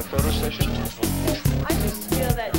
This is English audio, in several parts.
photo session? I just feel that.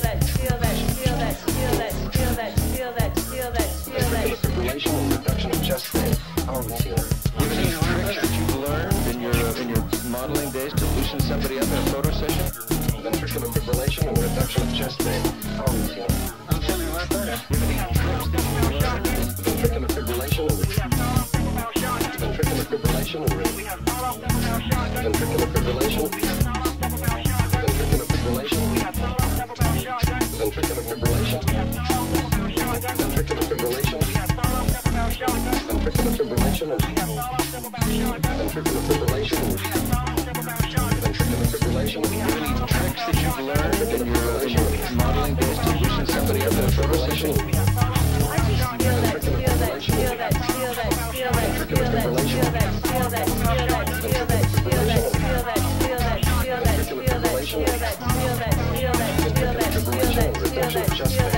Fibrillation and reduction of chest pain. How are we feeling? Do you have any tricks that you've learned in your modeling days to loosen somebody up in a photo session? Ventricular fibrillation and reduction of chest pain. How are we feeling? I'm feeling a lot better. Do you have any tricks that you've learned? Ventricular fibrillation and ventricular fibrillation and ventricular fibrillation. Ventricular fibrillation. Ventricular fibrillation. Ventricular fibrillation. Ventricular fibrillation and ventricular fibrillation. Ventricular fibrillation. Do you have any tricks that you've learned in your modeling days to loosen somebody up in a photo session? I just feel that. Reduction of chest pain.